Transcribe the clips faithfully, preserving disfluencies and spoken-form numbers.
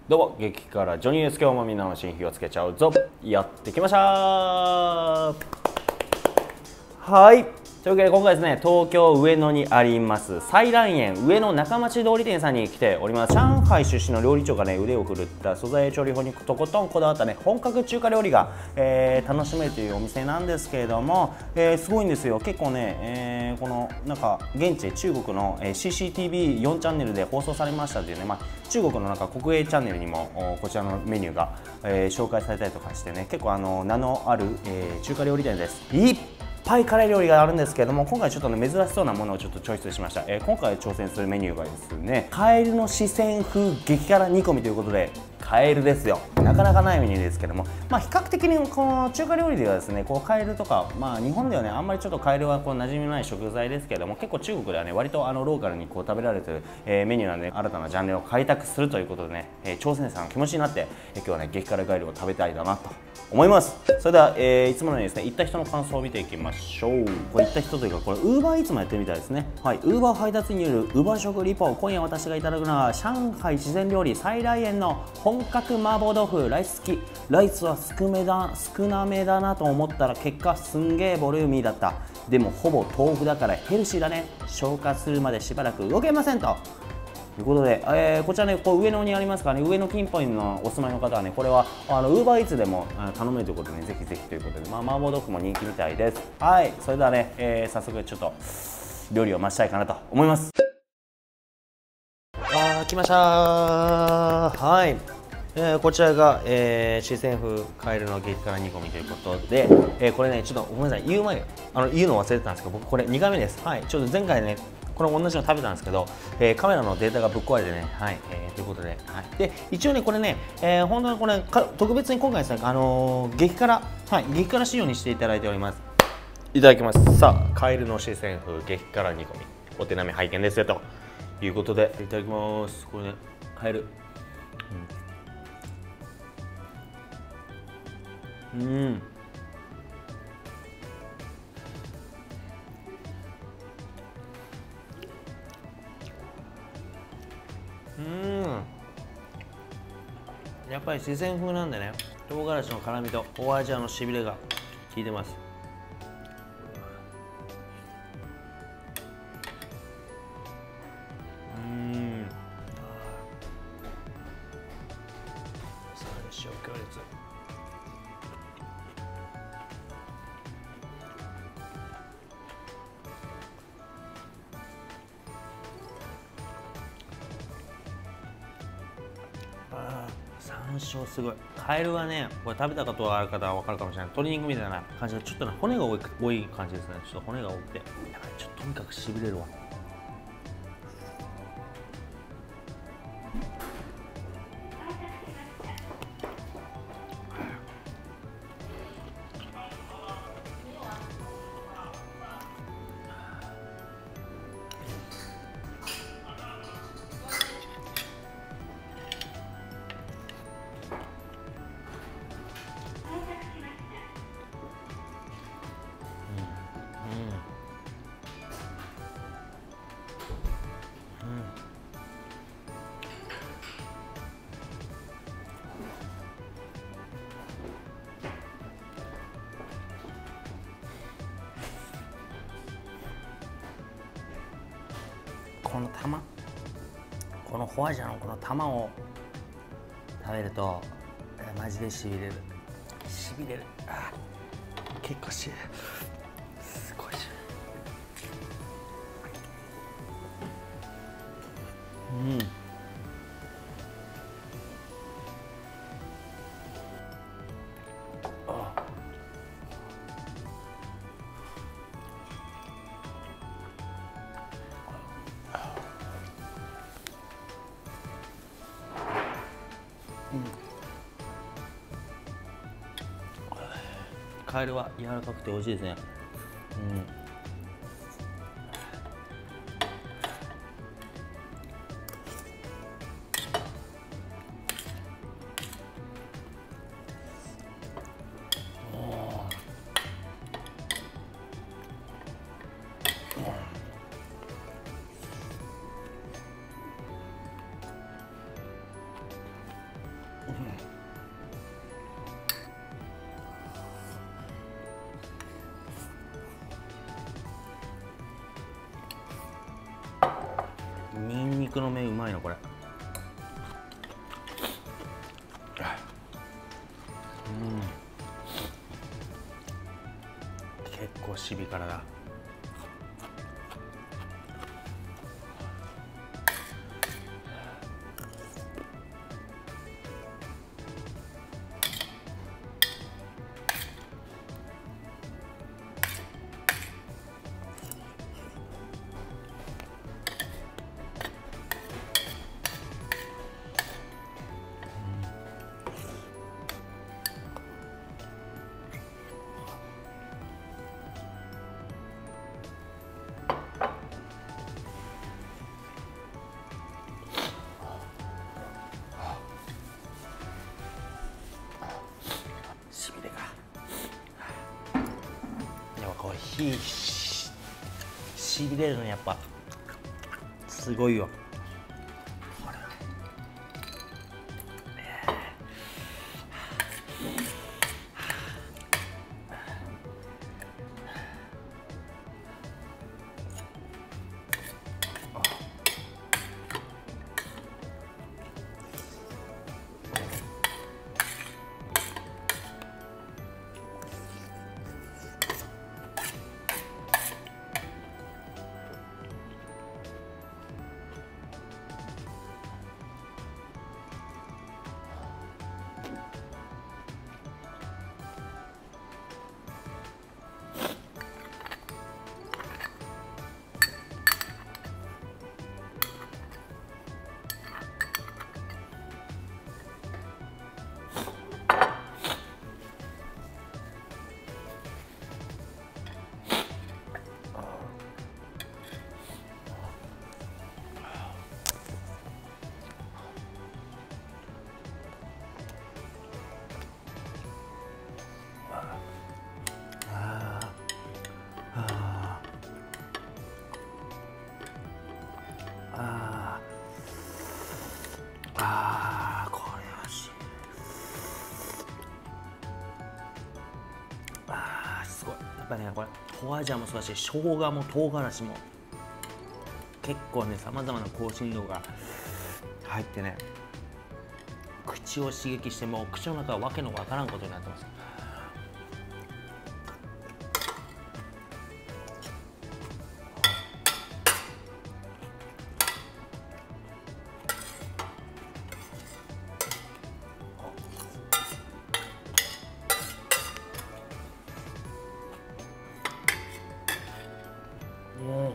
どうも、激辛ジョニーです。今日もみんなの新火をつけちゃうぞ。やってきました。はい。というわけで今回ですね、東京上野にあります菜蘭園上野中町通り店さんに来ております。上海出身の料理長がね、腕を振るった素材調理法にとことんこだわったね、本格中華料理が、えー、楽しめるというお店なんですけれども、えー、すごいんですよ。結構ね、えー、このなんか現地中国の シーシーティーブイよん チャンネルで放送されましたというね、まあ、中国のなんか国営チャンネルにもこちらのメニューが、えー、紹介されたりとかしてね、結構あの名のある、えー、中華料理店です。いっぱい辛い料理があるんですけれども、今回ちょっとね珍しそうなものをちょっとチョイスしました。えー、今回挑戦するメニューがですね、カエルの四川風激辛煮込みということで、カエルですよ。なかなかないメニューですけども、まあ、比較的にこの中華料理ではですね、こうカエルとか、まあ、日本ではねあんまりちょっとカエルはこう馴染みのない食材ですけれども、結構中国ではね割とあのローカルにこう食べられてる、えー、メニューなんで、新たなジャンルを開拓するということでね、えー、挑戦者の気持ちになって、えー、今日はね激辛ガエルを食べたいだなと思います。それでは、えー、いつものようにですね、行った人の感想を見ていきましょう。これ行った人というか、これウーバーイーツもやってるみたいですね。はい、ウーバー配達によるウーバー食リポ。今夜私がいただくのは上海自然料理菜来園の本格麻婆豆腐。ライス付き。ライスは少めだ少なめだなと思ったら、結果すんげえボリューミーだった。でもほぼ豆腐だからヘルシーだね。消化するまでしばらく動けませんとということで、えー、こちらね、こう上野にありますからね、上野近辺のお住まいの方はね、これはあのウーバーイーツでも頼めるということでね、ぜひぜひということで、まあ、麻婆豆腐も人気みたいです。はい、それではね、えー、早速ちょっと料理を増したいかなと思います。あー、来ましたー。はい、えー、こちらが、えー、四川風カエルの激辛煮込みということで、えー、これね、ちょっとごめんなさい、言う前あの言うの忘れてたんですけど、僕これにかいめです。はい、ちょっと前回ねこれ同じの食べたんですけど、えー、カメラのデータがぶっ壊れてね、はい、えー、ということで、はい、で一応ねこれね、えー、本当にこれ特別に今回ですね、あのー、激辛、はい、激辛仕様にしていただいております。いただきます。さあ、カエルの四川風激辛煮込み、お手並み拝見ですよということで、いただきます。これね、カエル、うん、うんうん、やっぱり四川風なんでね、唐辛子の辛みとお味のしびれが効いてます。うん、さらに塩強烈。あー、山椒すごい。カエルはね、これ食べたことがある方は分かるかもしれない。鶏肉みたいな感じで、ちょっとね骨が多い多い感じですね。ちょっと骨が多くて、やばい、ちょっととにかくしびれるわ。この玉、このホアジャのこの玉を食べると、えマジでしびれる、しびれる。あ、結構しびれる、すごいしびれる。うん、カエルは柔らかくて美味しいですね。うん、 肉の麺うまいのこれ。うん結構シビ辛だ。火ししびれるのやっぱすごいよ。これあーこれはしあーすごい。やっぱねこれホアジャオもそうだし生姜も唐辛子も結構ねさまざまな香辛料が入ってね口を刺激してもう口の中はわけのわからんことになってます。うん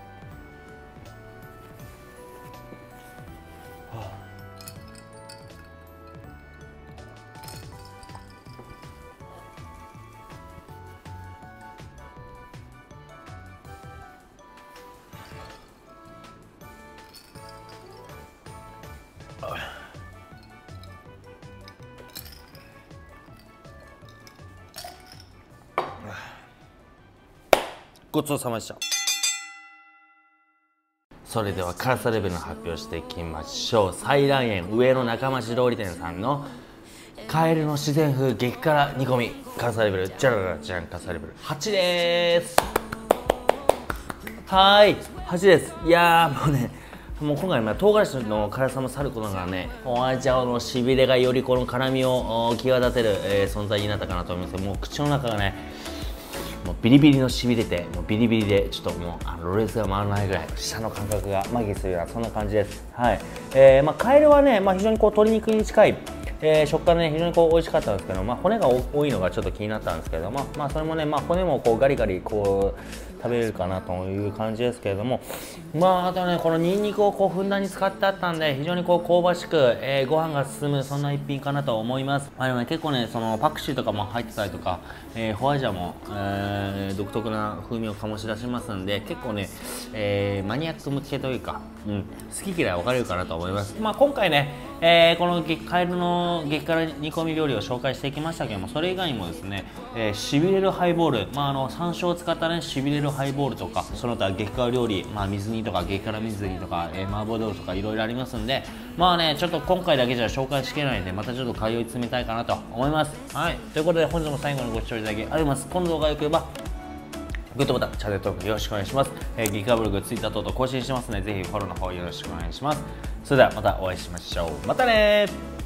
ごちそうさまでした。それでは辛さレベルの発表していきましょう。菜蘭園上野中町通り店さんのカエルの自然風激辛煮込み辛さレベルじゃららじゃん辛さレベルはちでーす。はーいはちです。いやーもうねもう今回唐辛子の辛さもさることながらねホアジャオのしびれがよりこの辛みを際立てる、えー、存在になったかなと思います。もう口の中がねもうビリビリのしびれてもうビリビリでちょっともうあのロレスが回らないぐらい舌の感覚が麻痺するようなそんな感じです。はい、えー、まあカエルはね、まあ、非常にこう鶏肉に近い、えー、食感ね非常にこう美味しかったんですけど、まあ、骨が多いのがちょっと気になったんですけど、まあ、まあそれもね、まあ、骨もこうガリガリこう食べれるかなという感じですけれども、まああとねこのニンニクをこうふんだんに使ってあったんで非常にこう香ばしく、えー、ご飯が進むそんな一品かなと思います。あのね結構ねそのパクチーとかも入ってたりとか、えー、ホアジャオも、えー、独特な風味を醸し出しますんで結構ね、えー、マニアック向けというか、うん、好き嫌い分かれるかなと思います。まあ今回ね、えー、このカエルの激辛煮込み料理を紹介していきましたけども、それ以外にもですね、えー、しびれるハイボール、まああの山椒を使ったねしびれるハイボールとかその他激辛料理、まあ水煮とか激辛水煮とか、えー、麻婆豆腐とかいろいろありますんで、まあねちょっと今回だけじゃ紹介しきれないんでまたちょっと通い詰めたいかなと思います。はいということで本日も最後にご視聴いただきありがとうございます。この動画が良ければグッドボタン、チャンネル登録よろしくお願いします。えー、ギガブログ、ツイッター等々更新してますので、ぜひフォローの方よろしくお願いします。それではまたお会いしましょう。またねー。